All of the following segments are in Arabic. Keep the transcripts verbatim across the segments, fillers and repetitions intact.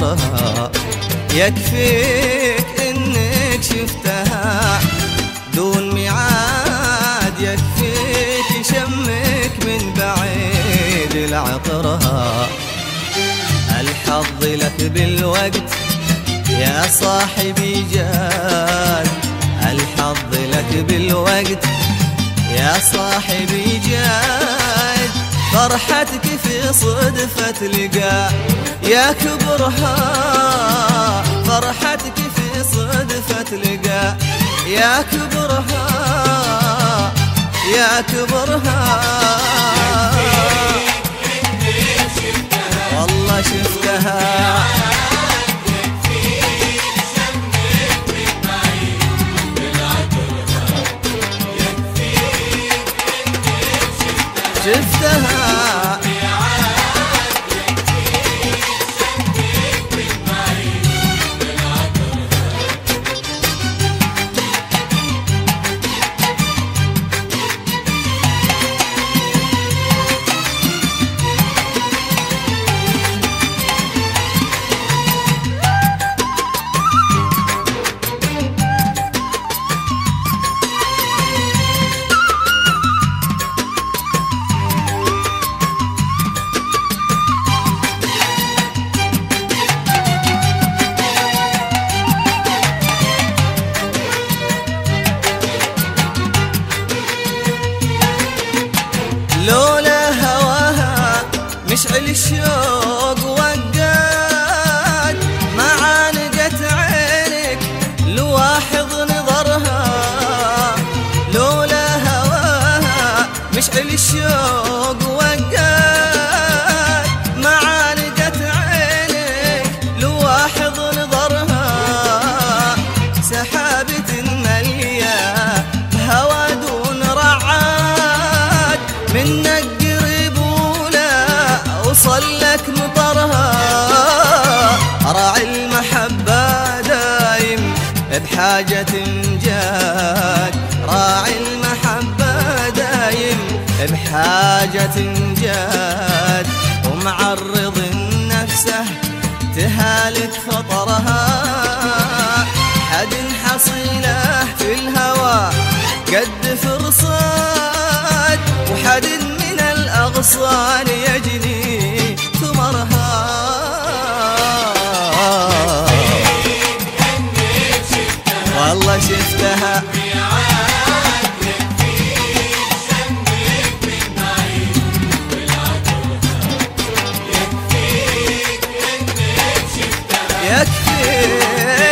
عطرها، يكفيك انك شفتها دون ميعاد، يكفيك شمك من بعيد العطرها. الحظ لك بالوقت يا صاحبي جاد، الحظ لك بالوقت يا صاحبي جاد، فرحتك في صدفة لقاء يا كبرها، فرحتك في صدفة لقاء يا كبرها يا كبرها. والله شفتها شفتها لولا هواها مشعل الشوق وقاد، ما عانقت عينك لواحظ نظرها، لولا هواها مشعل الشوق وقاد، ما عانقت عينك لواحظ نظرها. سحابة مليا بهوى دون رعاد، منك قريب ولا وصل لك مطرها. راعي المحبة دايم بحاجة جاد، راعي المحبة دايم بحاجة جاد، ومعرض نفسه تهالك خطرها. حد حصيله في الهوى قد فرصاد، وحد من الأغصان يجني ثمرها. والله شفتها يكفيك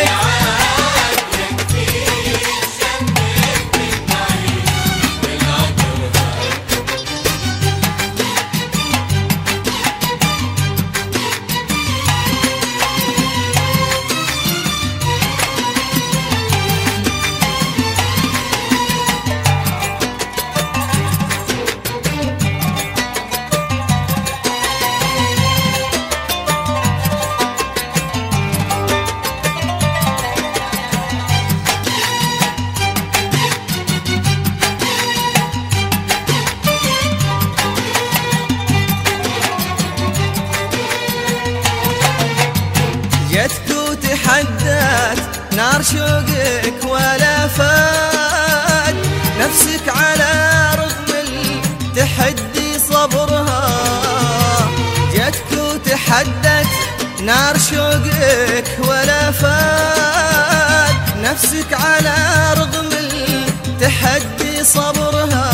جتك وتحدت نار شوقك ولا فاد، نفسك على رغم التحدي صبرها. جتك وتحدت نار شوقك ولا فاد، نفسك على رغم التحدي صبرها.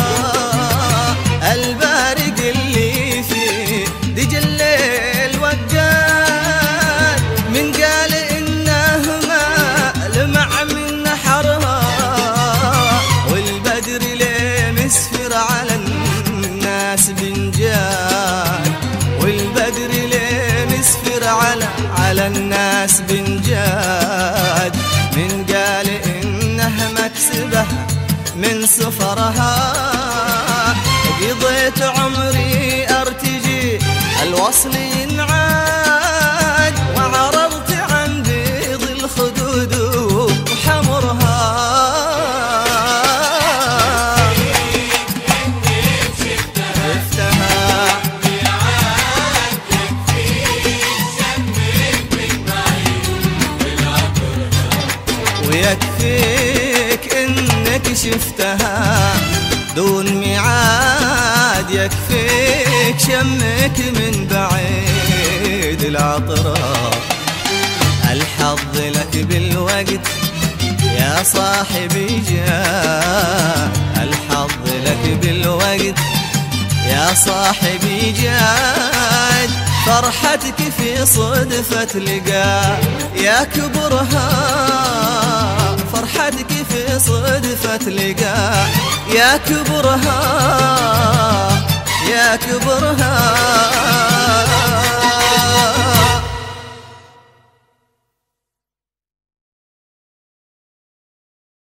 البارق اللي في دج الليل وقاد، من قال إنه ما لمع من نحرها. والبدر ليه مسفر على الناس بنجاد، والبدر ليه مسفر على على الناس بنجاد. من قال إنه مكسبه من سفرها. قضيت عمري أرتجي الوصل ينعاد، وعرضت عن بيض الخدود وحمرها. شفتها شفتها دون ميعاد، يكفيك شمك من بعيد العطرة. الحظ لك بالوقت يا صاحبي جاد، الحظ لك بالوقت يا صاحبي جاد، فرحتك في صدفة لقاء يا كبرها، فرحتك في صدفة لقاء يا كبرها، يا كبرها.